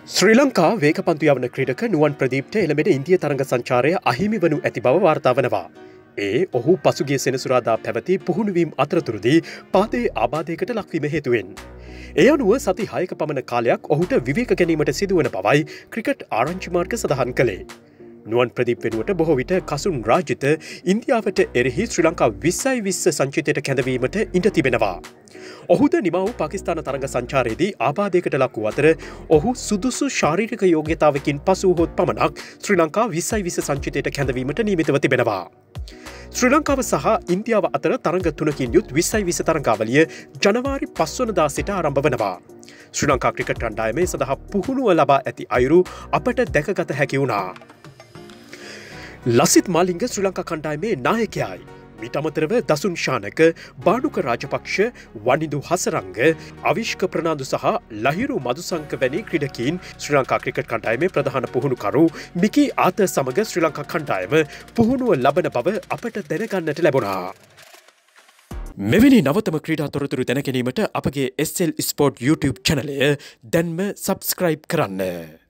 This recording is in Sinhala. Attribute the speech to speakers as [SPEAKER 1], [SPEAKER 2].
[SPEAKER 1] ශ්‍රී ලංකා වේගපන්දු යවන ක්‍රීඩක නුවන් ප්‍රදීප්ට එළඹෙන ඉන්දිය තරඟ සංචාරය අහිමි වනු ඇති බව වාර්තා වනවා. ඔහු පසුගිය සෙනසුරාදා පැවති පුහුණුවීම් අතරතුරදී පාදයේ ආබාධයකට ලක්වීම හේතුවෙන්. ඒ අනුව සති 6ක පමණ කාලයක් ඔහුට විවේක ගැනීමට සිදුවන බවයි ක්‍රිකට් ආරංචි මාර්ග සඳහන් කළේ. නුවන් ප්‍රදීප් වෙනුවට බොහෝ විට කසුන් රාජිත ඉන්දියාවට එරෙහි ශ්‍රී ලංකා 2020 සංචිතයට කැඳවීමට ඉඩ තිබෙනවා. ඔහුද නිමාව පාකිස්තාන තරඟ සංචාරයේදී ආබාධයකට ලක් වූ අතර ඔහු සුදුසු ශාරීරික යෝග්‍යතාවකින් පසු වූ පමණක් ශ්‍රී ලංකා 2020 සංචිතයට කැඳවීමට නියමිතව තිබෙනවා. ශ්‍රී ලංකාව සහ ඉන්දියාව අතර තරඟ 3කින් යුත් 2020 තරඟාවලිය ජනවාරි 5 වනදා සිට ආරම්භ වනවා. ශ්‍රී ලංකා ක්‍රිකට් කණ්ඩායමේ සඳහා පුහුණුව ලබා ඇති අයුරු අපට දැකගත හැකි වුණා. ලසිත් මාලිංග ශ්‍රී ලංකා කණ්ඩායමේ නායකයායි. මීට අමතරව දසුන් ශානක, බානුක රාජපක්ෂ, වනිදු හසරංග, අවිෂ්ක ප්‍රනාන්දු සහ ලහිරු මදුසංක වැනි ක්‍රීඩකීන් ශ්‍රී ලංකා ක්‍රිකට් කණ්ඩායමේ ප්‍රධාන පුහුණුකරු මිකි ආත සමග ශ්‍රී ලංකා කණ්ඩායම පුහුණුව ලබන බව අපට දැනගන්නට ලැබුණා. මෙවැනි නවතම ක්‍රීඩා තොරතුරු දැන ගැනීමට අපගේ SL ස්පෝර්ට් YouTube චැනලය දැන්ම සබ්ස්ක්‍රයිබ් කරන්න.